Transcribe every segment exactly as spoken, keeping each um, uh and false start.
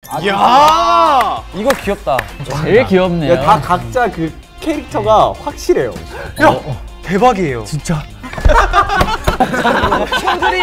이야 이거 귀엽다. 제일 귀엽네요. 야, 다 각자 그 캐릭터가 확실해요. 야 어, 어. 대박이에요 진짜. 킹그림.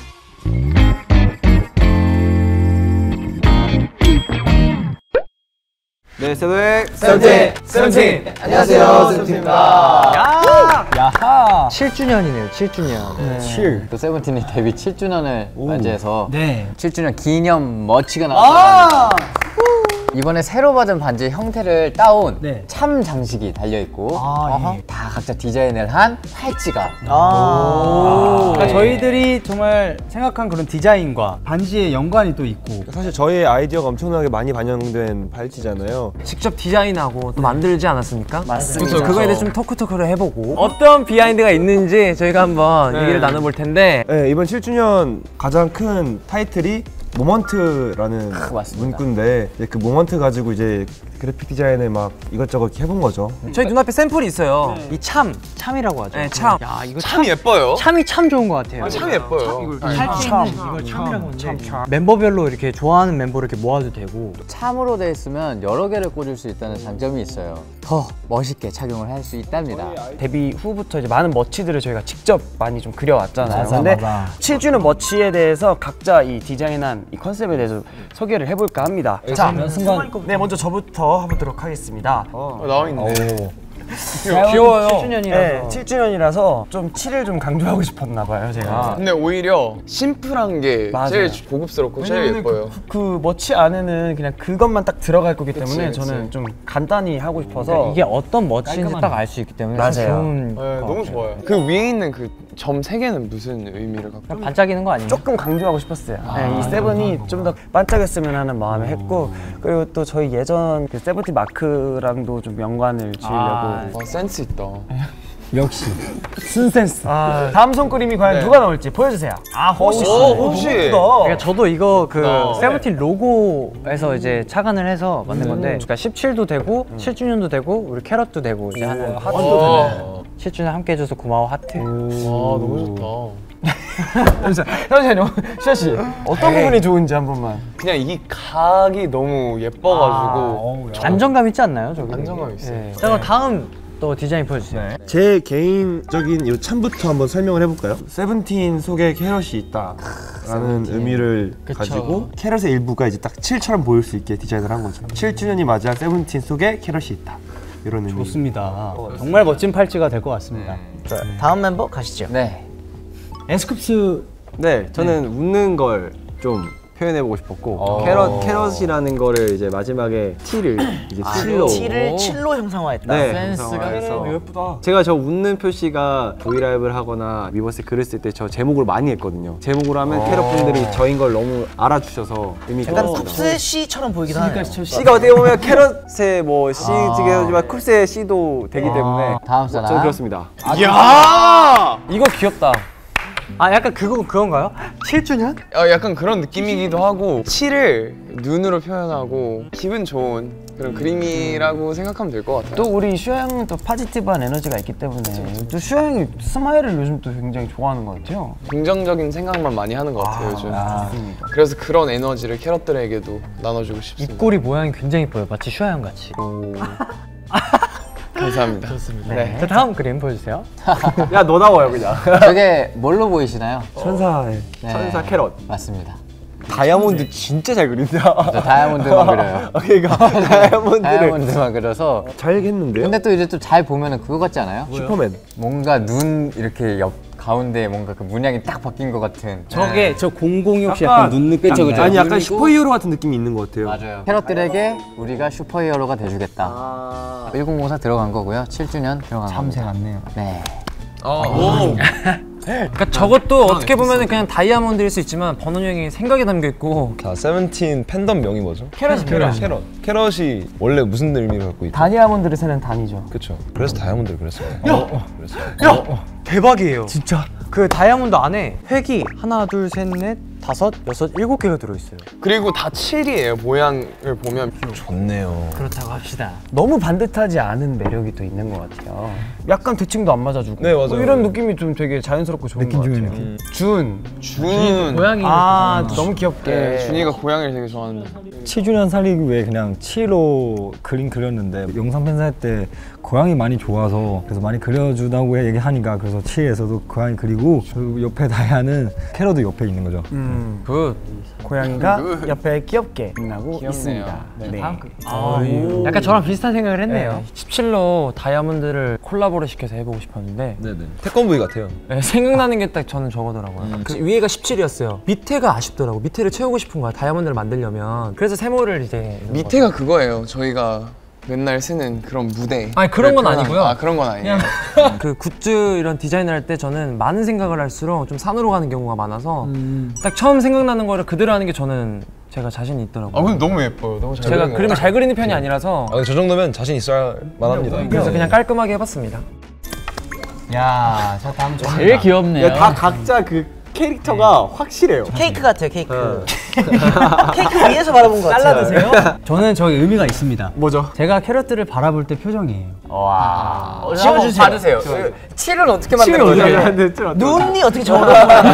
네, 세븐 세븐틴 세븐틴 안녕하세요, 세븐틴입니다. 야 야하. 칠 주년이네요. 칠 주년. 네. 칠. 또 세븐틴이 데뷔 칠 주년을 맞이해서 네. 칠 주년 기념 머치가 나왔어요. 이번에 새로 받은 반지의 형태를 따온 네. 참 장식이 달려있고 아, 예. 다 각자 디자인을 한 팔찌가. 아 그러니까 저희들이 정말 생각한 그런 디자인과 반지의 연관이 또 있고. 사실 저희의 아이디어가 엄청나게 많이 반영된 팔찌잖아요. 직접 디자인하고 또 만들지 않았습니까? 맞습니다. 그래서 그거에 대해 좀 토크토크를 해보고 어떤 비하인드가 있는지 저희가 한번 네. 얘기를 나눠볼 텐데. 네, 이번 칠 주년 가장 큰 타이틀이 모먼트라는 문구인데 그 모먼트 가지고 이제 그래픽 디자인을 막 이것저것 해본 거죠. 저희 눈앞에 샘플이 있어요. 이 참, 참이라고 하죠. 네, 참. 야, 이거 참 예뻐요. 참이 참 좋은 것 같아요. 참 예뻐요. 살수 있는 이걸 참이라고 하는데 멤버별로 이렇게 좋아하는 멤버를 이렇게 모아도 되고. 참으로 돼 있으면 여러 개를 꽂을 수 있다는 장점이 있어요. 더 멋있게 착용을 할 수 있답니다. 데뷔 후부터 이제 많은 머치들을 저희가 직접 많이 좀 그려왔잖아요. 맞아, 근데 맞아. 칠 주년 머치에 대해서 각자 이 디자인한 이 컨셉에 대해서 소개를 해볼까 합니다. 자, 순간 네 먼저 저부터 해보도록 하겠습니다. 어, 나와 있네. 귀여워요. 칠 주년이라서. 네, 칠 주년이라서 좀 칠을 좀 강조하고 싶었나 봐요, 제가. 근데 오히려 심플한 게 맞아요. 제일 고급스럽고 제일 예뻐요. 그, 그 머치 안에는 그냥 그것만 딱 들어갈 거기 때문에 그치, 그치. 저는 좀 간단히 하고 싶어서. 그러니까 이게 어떤 멋인지 딱 알 수 있기 때문에 맞아요. 좋은 네, 것 너무 같아요. 좋아요. 그 위에 있는 그 점 세 개는 무슨 의미를 갖고? 그냥 반짝이는 거 아니에요? 조금 강조하고 싶었어요. 네, 이 세븐이 좀 더 반짝였으면 하는 마음에 했고, 그리고 또 저희 예전 그 세븐틴 마크랑도 좀 연관을 지으려고. 아, 와, 센스 있다. 역시 순센스. 아, 다음 손그림이 과연 네. 누가 나올지 보여주세요. 아, 호시. 오, 호시. 그러니까 저도 이거 그 어. 세븐틴 로고에서 이제 착안을 해서 만든 건데, 그러니까 십칠도 되고 칠 주년도 되고 우리 캐럿도 되고 이제 하는 하트도 되네. 칠 주년 함께 해줘서 고마워 하트. 아, 너무 좋다. 잠시만요, 시아 씨. 어떤 부분이 좋은지 한 번만. 그냥 이 각이 너무 예뻐가지고 안정감 있지 않나요, 저기? 안정감 있어요. 네. 자, 그럼 다음 또 디자인 보여주세요. 제 개인적인 이 참부터 한번 설명을 해볼까요? 세븐틴 속에 캐럿이 있다라는 의미를 그쵸. 가지고 캐럿의 일부가 이제 딱 칠처럼 보일 수 있게 디자인을 한 거죠. 칠 주년이 맞이한 세븐틴 속에 캐럿이 있다. 이런 의미. 좋습니다. 정말 멋진 팔찌가 될 것 같습니다. 자, 다음 멤버 가시죠. 네. 에스쿱스. 네, 저는 웃는 걸 좀 표현해보고 싶었고 캐럿 캐럿이라는 거를 이제 마지막에 T를 이제 칠로 칠을 칠로 형상화했다. 네, 센스가 형상화해서. 예쁘다. 제가 저 웃는 표시가 브이라이브를 하거나 위버스에 글을 쓸 때 저 제목으로 많이 했거든요. 제목으로 하면 캐럿 분들이 저인 걸 너무 알아주셔서 의미 약간 있었습니다. 쿱스의 C처럼 보이긴 하네요. C가 어떻게 보면 캐럿의 뭐 C지만 쿱스의 C도 되기 때문에 다음 사람. 저는 그렇습니다. 이야! 이거 귀엽다. 아, 약간 그거 그건가요? 칠 주년? 어, 약간 그런 느낌이기도 하고 칠을 눈으로 표현하고 기분 좋은 그런 그림이라고 생각하면 될 것 같아요. 또 우리 슈아 형은 또 포지티브한 에너지가 있기 때문에 또 슈아 형이 스마일을 요즘 또 굉장히 좋아하는 것 같아요. 긍정적인 생각만 많이 하는 것 같아요, 요즘. 아, 그래서 그런 에너지를 캐럿들에게도 나눠주고 싶습니다. 입꼬리 모양이 굉장히 예뻐요. 마치 슈아 형 같이. 감사합니다. 좋습니다. 네. 자, 다음 그림 보여주세요. 야, 너 나와요 그냥. 저게 뭘로 보이시나요? 천사의 네. 천사 캐럿. 맞습니다. 다이아몬드 진짜 잘 그린다. 저 다이아몬드만 그려요. 그러니까 다이아몬드를 다이아몬드만 그려서. 잘 했는데요? 근데 또 이제 또 잘 보면은 그거 같지 않아요? 슈퍼맨. 뭔가 눈 이렇게 옆 가운데 뭔가 그 문양이 딱 바뀐 것 같은. 저게 저 공공이 혹시 약간 약간 눈 느낌? 그쵸, 그쵸. 아니 약간 그리고- 슈퍼히어로 같은 느낌이 있는 것 같아요. 맞아요. 캐럿들에게 우리가 슈퍼히어로가 돼주겠다. 아... 천공사 들어간 거고요. 칠 주년 들어간 참새 겁니다. 같네요. 네. 오! 그러니까 저것도 어떻게 보면 그냥 다이아몬드일 수 있지만 번원 형이 생각이 담겨 있고. 자, 세븐틴 팬덤 명이 뭐죠? 캐럿이 캐럿. 캐럿. 캐럿이 원래 무슨 의미를 갖고 있죠? 다이아몬드를 세는 단이죠. 그쵸. 그래서 다이아몬드를 그렸어요. 그랬어요. 야 대박이에요. 진짜. 그 다이아몬드 안에 획이 하나, 둘, 셋, 넷, 다섯, 여섯, 일곱 개가 들어있어요. 그리고 다 칠이에요. 모양을 보면 좋네요. 그렇다고 합시다. 너무 반듯하지 않은 매력이 또 있는 것 같아요. 약간 대칭도 안 맞아주고. 네, 맞아요. 뭐 이런 느낌이 좀 되게 자연스럽고 좋은 것 같아요. 느낌. 준. 준. 고양이. 아, 너무 귀엽게. 네, 준이가 고양이를 되게 좋아하는데. 칠 주년 살리기 위해 그냥 칠로 그림 그렸는데 영상 편집할 때 고양이 많이 좋아서 그래서 많이 그려주다고 얘기하니까 그래서 칠에서도 고양이 그리고 그리고 옆에 다이아는 캐럿도 옆에 있는 거죠. 음, 굿. 고양이가 옆에 귀엽게 빛나고 귀엽네요. 있습니다. 네. 아, 약간 저랑 비슷한 생각을 했네요. 네, 십칠로 다이아몬드를 콜라보를 시켜서 해보고 싶었는데 네네. 태권브이 같아요. 네, 생각나는 게 딱 저는 저거더라고요. 그 위에가 십칠이었어요. 밑에가 아쉽더라고. 밑에를 채우고 싶은 거야. 다이아몬드를 만들려면. 그래서 세모를 이제 밑에가 그거예요. 저희가 맨날 쓰는 그런 무대. 아니 그런 건 아니고요. 아 그런 건 아니에요. 그 굿즈 이런 디자인을 할 때 저는 많은 생각을 할수록 좀 산으로 가는 경우가 많아서 음. 딱 처음 생각나는 거를 그대로 하는 게 저는 제가 자신이 있더라고요. 아 근데 너무 예뻐요. 너무 잘 제가 그린 그림을 것 잘 그리는 편이 아니라서 아, 저 정도면 자신 있어야 만합니다. 그래서 그냥 깔끔하게 해봤습니다. 야, 자 다음 주. 제일 귀엽네요. 야, 다 각자 그 캐릭터가 확실해요. 케이크 같아요, 케이크. 케이크 위에서 바라본 것 같아요. 잘라 드세요? 저는 저기 의미가 있습니다. 뭐죠? 제가 캐럿들을 바라볼 때 표정이에요. 와. 지워주세요. 받으세요. 칠은 어떻게 만든 거죠? 눈이 어떻게 저거?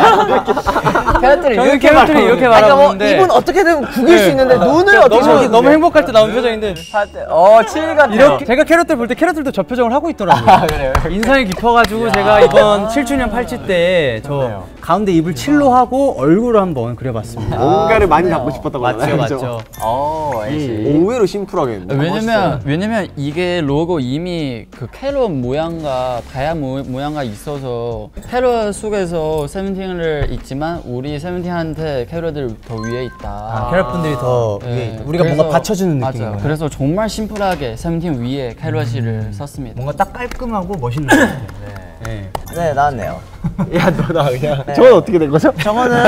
캐럿들을 저는 이렇게 캐럿들이 이렇게 그러니까 뭐 바라보는데 입은 어떻게든 구길 수 있는데 눈을 어떻게 너무, 저렇게 너무 행복할 때 나온 표정인데 어, 칠 같아요. 이렇게 제가 캐럿들 볼 때 캐럿들도 저 표정을 하고 있더라고요. 그래요? 인상이 깊어가지고 제가 이번 칠 주년 팔찌 때 저 가운데 입을 칠로 하고 얼굴을 한번 그려봤습니다. 뭔가를 많이 담고 싶었다고 맞죠, 하잖아요. 맞죠. 어, 알지. 의외로 심플하겠는데. 왜냐면 왜냐면 이게 로고 이미 그 캐럿 모양과 다이아 모, 모양과 있어서 캐럿 속에서 세븐틴을 있지만 우리 세븐틴한테 캐럿들 더 위에 있다. 아, 캐럿 분들이 더 네. 위에 있다. 우리가 뭔가 그래서- 받쳐주는 맞아요. 느낌인 거예요. 그래서 정말 심플하게 세븐틴 위에 캐럿을 썼습니다. 뭔가 딱 깔끔하고 멋있는 것 같아요. 네. 네, 나왔네요. 야, 너 나 그냥. 저건 어떻게 된 거죠? 저거는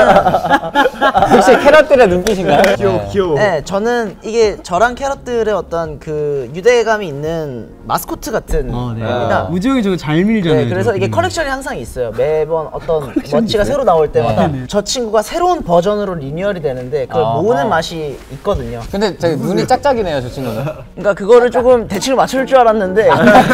혹시 캐럿들의 눈빛인가요? 귀여워, 귀여워. 네, 저는 이게 저랑 캐럿들의 어떤 그 유대감이 있는 마스코트 같은 어, 네. 겁니다. 우지 형이 저거 잘 밀잖아요. 네, 그래서 이게 컬렉션이 항상 있어요. 매번 어떤 머치가 새로 나올 때마다 저 친구가 새로운 버전으로 리뉴얼이 되는데 그걸 모으는 맛이 있거든요. 근데 되게 눈이 짝짝이네요, 저 친구는. 그러니까 그거를 조금 대칭을 맞출 줄 알았는데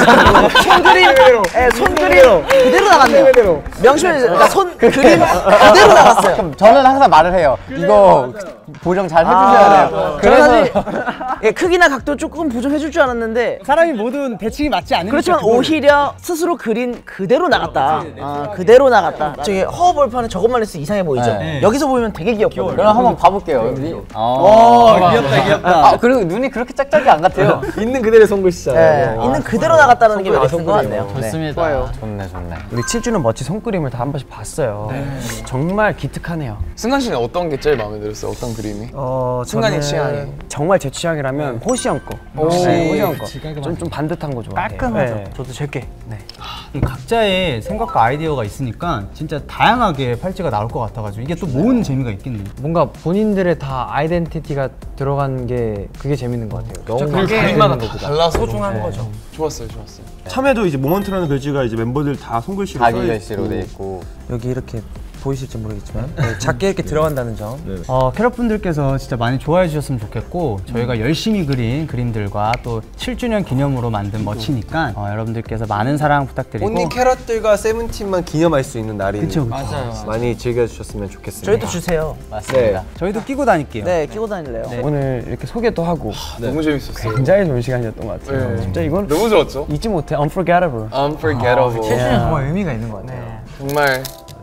손그림, 네, 손그림 그대로 나갔네요. 명심해 주세요. 그러니까 손 그림 그대로 나갔어요. 저는 항상 말을 해요. 이거 보정 잘 해주셔야 돼요. 저는 사실 예, 크기나 각도 조금 보정해줄 줄 알았는데 사람이 모든 대칭이 맞지 않으니까 그렇지만 그걸- 오히려 스스로 그린 그대로 나갔다. 아, 그대로 나갔다. 저기 허허벌판에 저것만 있어 이상해 보이죠? 네. 여기서 보면 되게 귀엽거든요. 그럼 한번 봐볼게요. 눈이. 어, 귀엽다, 귀엽다. 아, 그리고 눈이 그렇게 짝짝이 안 같아요. 있는 그대로의 손글씨잖아요. 네, 있는 그대로 나갔다는 게 매력인 것 같네요. 네. 좋습니다. 좋아요. 좋네, 좋네. 우리 칠 주년 멋지 손그림을 다 한 번씩 봤어요. 정말 기특하네요. 승관 씨는 어떤 게 제일 마음에 들었어요? 어떤 그림이? 어, 승관이 저는 취향이. 정말 제 취향이라면 호시 형 거. 네, 호시 형 거. 좀, 좀 반듯한 거 좋아해요. 깔끔하죠. 네, 저도 제게. 네. 이 각자의 생각과 아이디어가 있으니까 진짜 다양하게 팔찌가 나올 것 같아가지고 이게 또 모으는 재미가 있겠네요. 뭔가 본인들의 다 아이덴티티가 들어간 게 그게 재밌는 것 같아요. 너무 그 막 그림마다 되는 다 것보다. 달라서 소중한 너무 거죠. 좋았어요, 좋았어요. 참에도 이제 모먼트라는 글씨가 이제 멤버들 다 손글씨로 자기 써있고 글씨로 돼 있고. 여기 이렇게 보이실지 모르겠지만 네, 작게 이렇게 들어간다는 점. 어, 캐럿분들께서 진짜 많이 좋아해 주셨으면 좋겠고 저희가 열심히 그린 그림들과 또 칠 주년 기념으로 만든 멋이니까 어, 여러분들께서 많은 사랑 부탁드리고 온리 캐럿들과 세븐틴만 기념할 수 있는 날이니 그쵸, 그쵸. 맞아요. 많이 즐겨주셨으면 좋겠습니다. 저희도 주세요. 맞습니다. 저희도 끼고 다닐게요. 네, 끼고 다닐래요. 오늘 이렇게 소개도 하고 너무 재밌었어요. 굉장히 좋은 시간이었던 것 같아요. 네. 진짜 이건 너무 좋았죠? 잊지 못해. Unforgettable. Unforgettable. 칠 주년 정말 의미가 있는 것 같아요. 정말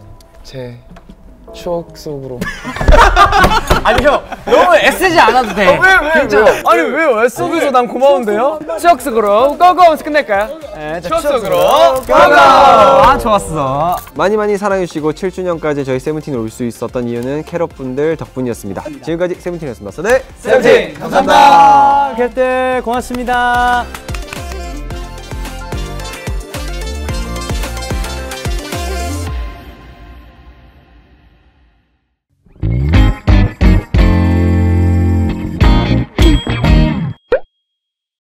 제 추억 속으로. 아니 형 너무 애쓰지 않아도 돼. 왜 왜? 괜찮아. 아니 왜요? 애써줘서 난 고마운데요? 추억 속으로 고고 하면서 끝낼까요? 네, 추억 속으로 고고. 아 좋았어. 많이 많이 사랑해주시고 칠 주년까지 저희 세븐틴을 올 수 있었던 이유는 캐럿분들 덕분이었습니다. 지금까지 세븐틴이었습니다. 네, 세븐틴 감사합니다. 감사합니다. 캐럿들 고맙습니다.